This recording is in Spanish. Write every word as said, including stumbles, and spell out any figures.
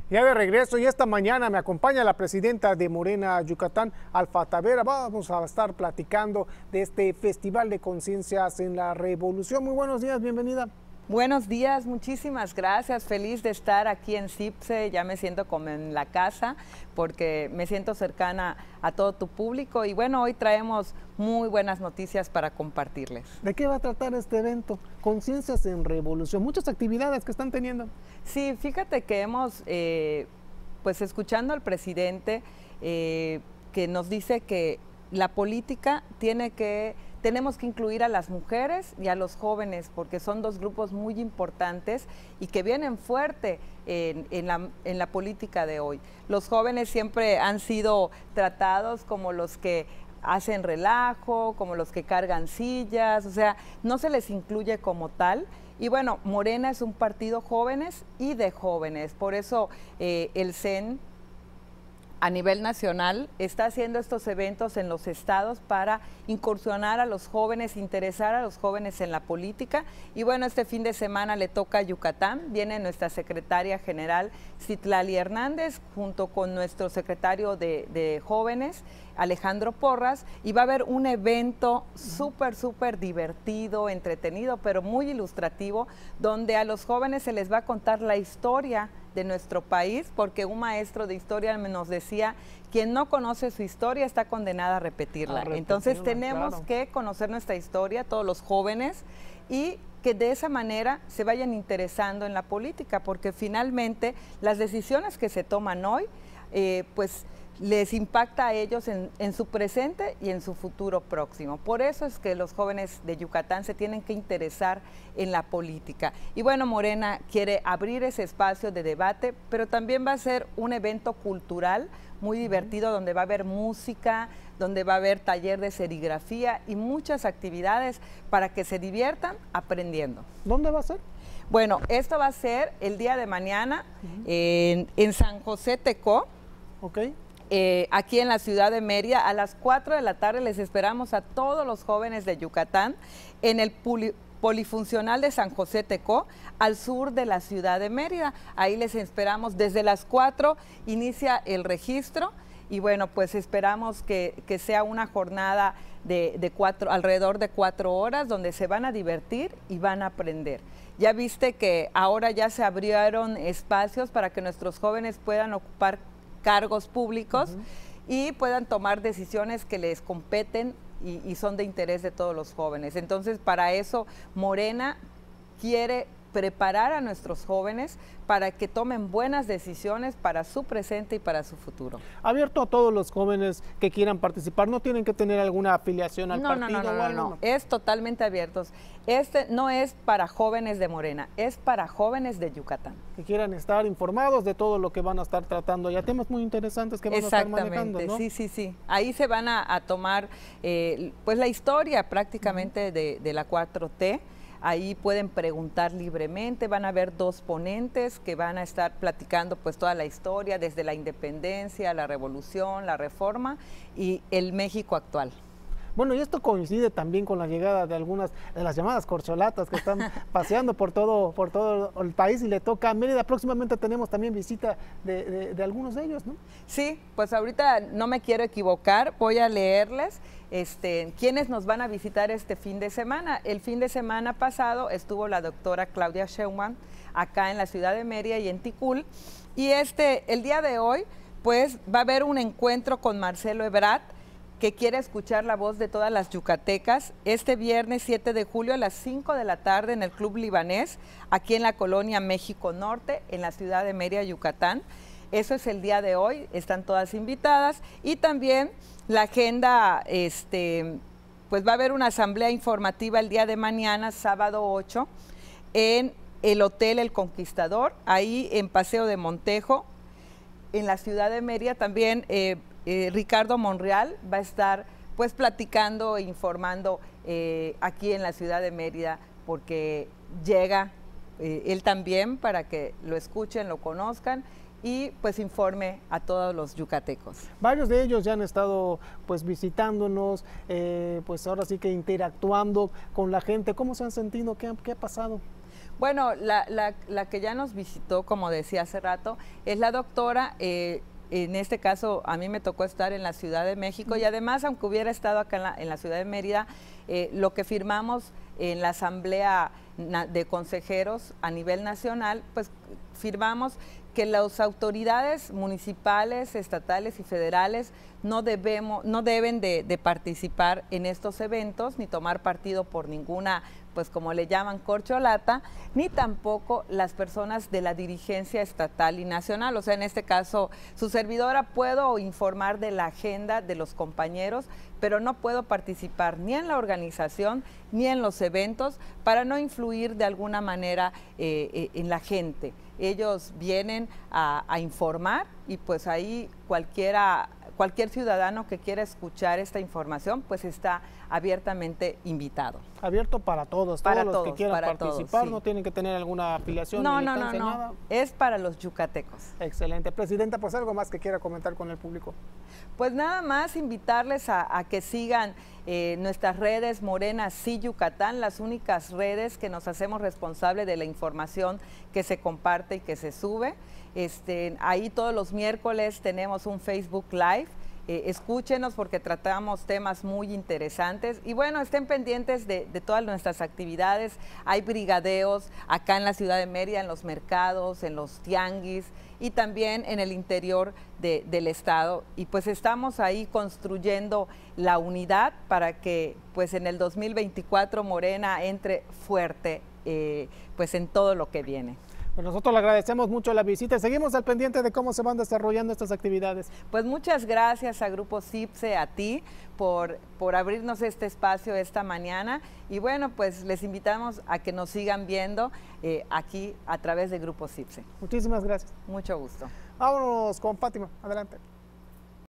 Ya de regreso y esta mañana me acompaña la presidenta de Morena Yucatán, Alfa Tavera. Vamos a estar platicando de este Festival de Conciencias en la Revolución. Muy buenos días, bienvenida. Buenos días, muchísimas gracias. Feliz de estar aquí en CIPSE. Ya me siento como en la casa porque me siento cercana a todo tu público. Y bueno, hoy traemos muy buenas noticias para compartirles. ¿De qué va a tratar este evento? Conciencias en Revolución. Muchas actividades que están teniendo. Sí, fíjate que hemos, eh, pues escuchando al presidente, eh, que nos dice que la política tiene que... Tenemos que incluir a las mujeres y a los jóvenes porque son dos grupos muy importantes y que vienen fuerte en, en, la, en la política de hoy. Los jóvenes siempre han sido tratados como los que hacen relajo, como los que cargan sillas, o sea, no se les incluye como tal. Y bueno, Morena es un partido jóvenes y de jóvenes, por eso eh, el C E N a nivel nacional está haciendo estos eventos en los estados para incursionar a los jóvenes, interesar a los jóvenes en la política. Y bueno, este fin de semana le toca a Yucatán, viene nuestra secretaria general Citlali Hernández junto con nuestro secretario de, de jóvenes, Alejandro Porras, y va a haber un evento súper, súper divertido, entretenido, pero muy ilustrativo, donde a los jóvenes se les va a contar la historia de nuestro país, porque un maestro de historia nos decía, quien no conoce su historia está condenada a repetirla. A repetirla Entonces tenemos claro. que conocer nuestra historia, todos los jóvenes, y que de esa manera se vayan interesando en la política, porque finalmente las decisiones que se toman hoy, eh, pues les impacta a ellos en, en su presente y en su futuro próximo. Por eso es que los jóvenes de Yucatán se tienen que interesar en la política. Y bueno, Morena quiere abrir ese espacio de debate, pero también va a ser un evento cultural muy divertido, donde va a haber música, donde va a haber taller de serigrafía y muchas actividades para que se diviertan aprendiendo. ¿Dónde va a ser? Bueno, esto va a ser el día de mañana uh-huh. en, en San José Tecó. Ok. Eh, aquí en la ciudad de Mérida, a las cuatro de la tarde les esperamos a todos los jóvenes de Yucatán en el puli Polifuncional de San José Tecó, al sur de la ciudad de Mérida. Ahí les esperamos desde las cuatro, inicia el registro y bueno, pues esperamos que, que sea una jornada de, de cuatro, alrededor de cuatro horas donde se van a divertir y van a aprender. Ya viste que ahora ya se abrieron espacios para que nuestros jóvenes puedan ocupar cargos públicos uh-huh. y puedan tomar decisiones que les competen y, y son de interés de todos los jóvenes. Entonces, para eso, Morena quiere preparar a nuestros jóvenes para que tomen buenas decisiones para su presente y para su futuro. Abierto a todos los jóvenes que quieran participar, no tienen que tener alguna afiliación al no, partido. No, no, no, o algo, no, no, es totalmente abierto. Este no es para jóvenes de Morena, es para jóvenes de Yucatán. Que quieran estar informados de todo lo que van a estar tratando. Ya temas muy interesantes que van a estar manejando, ¿no? Sí, sí, sí. Ahí se van a, a tomar eh, pues la historia prácticamente uh-huh. de, de la cuatro T. Ahí pueden preguntar libremente, van a haber dos ponentes que van a estar platicando pues toda la historia, desde la independencia, la revolución, la reforma y el México actual. Bueno, y esto coincide también con la llegada de algunas de las llamadas corcholatas que están paseando por todo, por todo el país y le toca a Mérida. Próximamente tenemos también visita de, de, de algunos de ellos, ¿no? Sí, pues ahorita no me quiero equivocar, voy a leerles este, quiénes nos van a visitar este fin de semana. El fin de semana pasado estuvo la doctora Claudia Sheinbaum acá en la ciudad de Mérida y en Ticul, y este, el día de hoy pues va a haber un encuentro con Marcelo Ebrard, que quiere escuchar la voz de todas las yucatecas, este viernes siete de julio a las cinco de la tarde en el Club Libanés, aquí en la colonia México Norte, en la ciudad de Mérida, Yucatán. Eso es el día de hoy, están todas invitadas. Y también la agenda, este, pues va a haber una asamblea informativa el día de mañana, sábado ocho, en el Hotel El Conquistador, ahí en Paseo de Montejo, en la ciudad de Mérida. También eh, Eh, Ricardo Monreal va a estar pues platicando e informando eh, aquí en la ciudad de Mérida, porque llega eh, él también para que lo escuchen, lo conozcan y pues informe a todos los yucatecos. Varios de ellos ya han estado pues visitándonos, eh, pues ahora sí que interactuando con la gente. ¿Cómo se han sentido? ¿Qué, qué ha pasado? Bueno, la, la, la que ya nos visitó, como decía hace rato, es la doctora, eh, en este caso a mí me tocó estar en la Ciudad de México, y además, aunque hubiera estado acá en la, en la Ciudad de Mérida, eh, lo que firmamos en la Asamblea de Consejeros a nivel nacional, pues firmamos que las autoridades municipales, estatales y federales no debemos, no deben de, de participar en estos eventos, ni tomar partido por ninguna, pues como le llaman, corcholata, ni tampoco las personas de la dirigencia estatal y nacional. O sea, en este caso, su servidora, puedo informar de la agenda de los compañeros, pero no puedo participar ni en la organización ni en los eventos para no influir de alguna manera eh, eh, en la gente. Ellos vienen a, a informar, y pues ahí cualquiera, cualquier ciudadano que quiera escuchar esta información, pues está abiertamente invitado. Abierto para todos, para todos los todos, que quieran participar, todos, sí. No tienen que tener alguna afiliación, no, no, no, no, nada. Es para los yucatecos. Excelente. Presidenta, pues algo más que quiera comentar con el público. Pues nada más invitarles a, a que sigan eh, nuestras redes Morena Sí Yucatán, las únicas redes que nos hacemos responsable de la información que se comparte y que se sube. Este, ahí todos los miércoles tenemos un Facebook Live. Eh, escúchenos porque tratamos temas muy interesantes, y bueno, estén pendientes de, de todas nuestras actividades. Hay brigadeos acá en la Ciudad de Mérida, en los mercados, en los tianguis y también en el interior de, del estado, y pues estamos ahí construyendo la unidad para que pues en el dos mil veinticuatro Morena entre fuerte eh, pues en todo lo que viene. Pues nosotros le agradecemos mucho la visita y seguimos al pendiente de cómo se van desarrollando estas actividades. Pues muchas gracias a Grupo CIPSE, a ti, por, por abrirnos este espacio esta mañana, y bueno, pues les invitamos a que nos sigan viendo eh, aquí a través de Grupo CIPSE. Muchísimas gracias. Mucho gusto. Vámonos con Fátima, adelante.